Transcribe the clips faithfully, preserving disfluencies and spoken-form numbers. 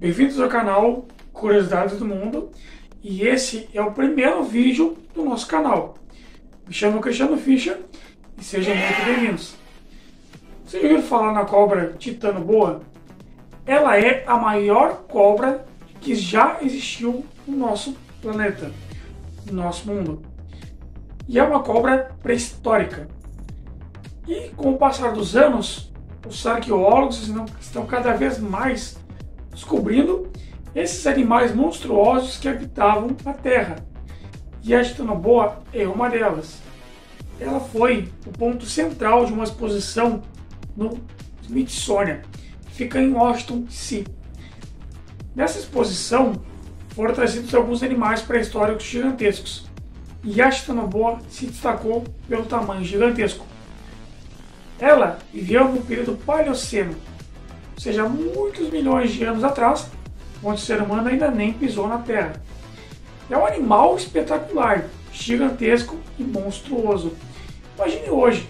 Bem-vindos ao canal Curiosidades do Mundo, e esse é o primeiro vídeo do nosso canal. Me chamo Cristiano Fischer e sejam muito bem-vindos. Vocês já ouviram falar na cobra titano-boa? Ela é a maior cobra que já existiu no nosso planeta, no nosso mundo. E é uma cobra pré-histórica. E com o passar dos anos, os arqueólogos estão cada vez mais descobrindo esses animais monstruosos que habitavam a Terra. E a titano-boa é uma delas. Ela foi o ponto central de uma exposição no Smithsonian, que fica em Washington, D C Nessa exposição foram trazidos alguns animais pré-históricos gigantescos, e a titano-boa se destacou pelo tamanho gigantesco. Ela viveu no período Paleoceno, ou seja, muitos milhões de anos atrás, onde o ser humano ainda nem pisou na Terra. É um animal espetacular, gigantesco e monstruoso. Imagine hoje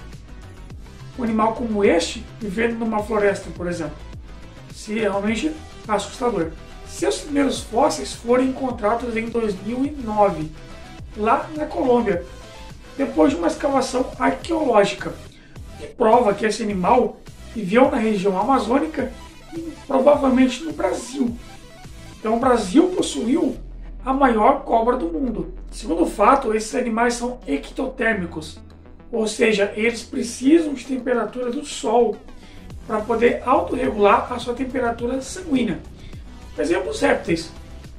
um animal como este vivendo numa floresta, por exemplo. Se é realmente assustador. Seus primeiros fósseis foram encontrados em dois mil e nove, lá na Colômbia, depois de uma escavação arqueológica, que prova que esse animal viveu na região amazônica e provavelmente no Brasil. Então o Brasil possuiu a maior cobra do mundo. Segundo o fato, esses animais são ectotérmicos, ou seja, eles precisam de temperatura do sol para poder autorregular a sua temperatura sanguínea. Por exemplo, os répteis.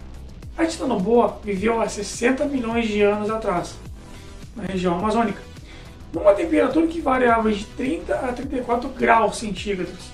A titano-boa viveu há sessenta milhões de anos atrás, na região amazônica, numa temperatura que variava de trinta a trinta e quatro graus centígrados,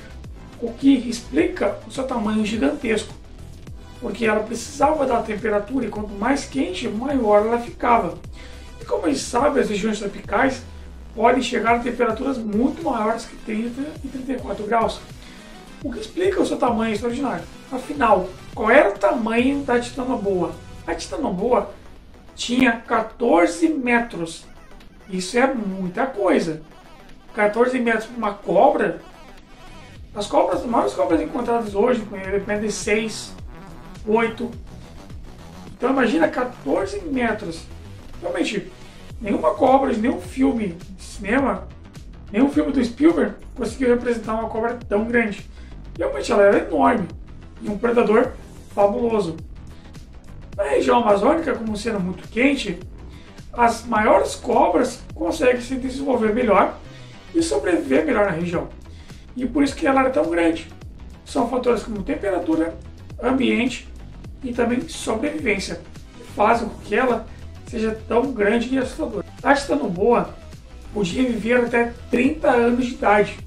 o que explica o seu tamanho gigantesco, porque ela precisava da temperatura e quanto mais quente, maior ela ficava. E como a gente sabe, as regiões tropicais podem chegar a temperaturas muito maiores que trinta e trinta e quatro graus, o que explica o seu tamanho extraordinário. Afinal, qual era o tamanho da titano-boa? A titano-boa tinha quatorze metros. Isso é muita coisa. quatorze metros para uma cobra. As cobras, as maiores cobras encontradas hoje dependem de seis, oito. Então imagina quatorze metros. Realmente, nenhuma cobra de nenhum filme de cinema, nenhum filme do Spielberg conseguiu representar uma cobra tão grande. Realmente ela era enorme e um predador fabuloso. Na região amazônica, como sendo muito quente, as maiores cobras conseguem se desenvolver melhor e sobreviver melhor na região. E por isso que ela era tão grande. São fatores como temperatura, ambiente e também sobrevivência, que fazem com que ela seja tão grande e assustadora. A titano-boa podia viver até trinta anos de idade.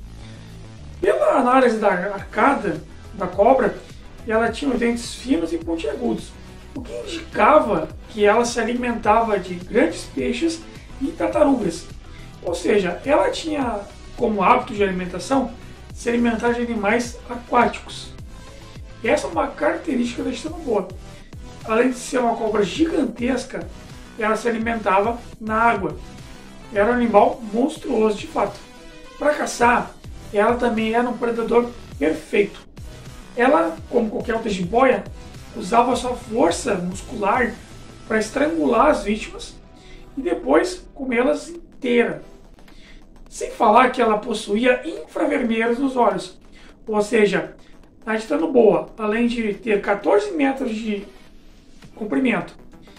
Pela análise da arcada da cobra, ela tinha os dentes finos e pontiagudos, o que indicava que ela se alimentava de grandes peixes e tartarugas. Ou seja, ela tinha como hábito de alimentação se alimentar de animais aquáticos. E essa é uma característica da titano-boa. Além de ser uma cobra gigantesca, ela se alimentava na água. Era um animal monstruoso de fato. Para caçar, ela também era um predador perfeito. Ela, como qualquer outra jiboia, usava sua força muscular para estrangular as vítimas e depois comê-las inteiras. Sem falar que ela possuía infravermelhos nos olhos. Ou seja, a titano-boa, além de ter quatorze metros de comprimento,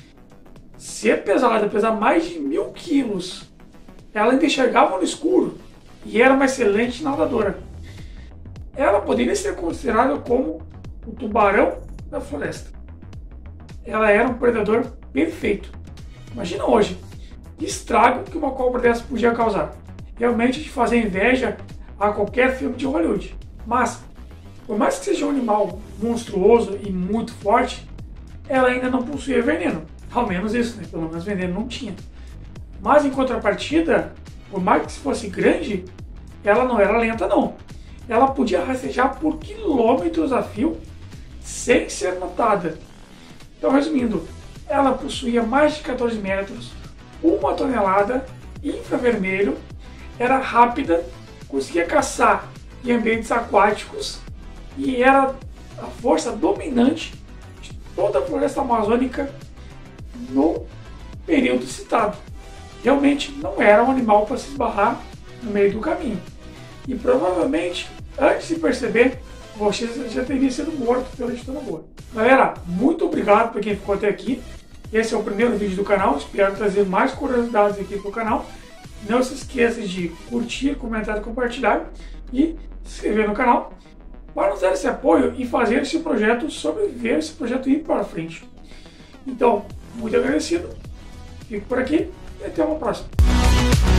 ser pesada, pesar mais de mil quilos, ela ainda enxergava no escuro e era uma excelente nadadora. Ela poderia ser considerada como o tubarão da floresta. Ela era um predador perfeito. Imagina hoje que estrago que uma cobra dessa podia causar. Realmente de fazer inveja a qualquer filme de Hollywood. Mas, por mais que seja um animal monstruoso e muito forte, ela ainda não possuía veneno. Ao menos isso, né? Pelo menos veneno não tinha. Mas em contrapartida, por mais que fosse grande, ela não era lenta não. Ela podia rastejar por quilômetros a fio sem ser notada. Então, resumindo, ela possuía mais de quatorze metros, uma tonelada, infravermelho, era rápida, conseguia caçar em ambientes aquáticos e era a força dominante de toda a floresta amazônica no período citado. Realmente não era um animal para se esbarrar no meio do caminho. E provavelmente, antes de perceber, você já teria sido morto pela Titanoboa. Galera, muito obrigado por quem ficou até aqui. Esse é o primeiro vídeo do canal. Espero trazer mais curiosidades aqui para o canal. Não se esqueça de curtir, comentar e compartilhar. E se inscrever no canal para nos dar esse apoio e fazer esse projeto sobreviver, esse projeto ir para frente. Então, muito agradecido. Fico por aqui e até uma próxima.